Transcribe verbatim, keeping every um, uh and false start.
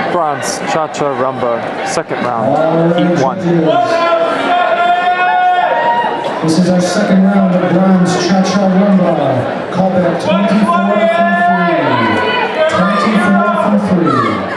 Bronze, Cha-Cha Rumba, second round, heat one. This is our second round of bronze Cha-Cha Rumba. Call back twenty-four from three. twenty-four from three.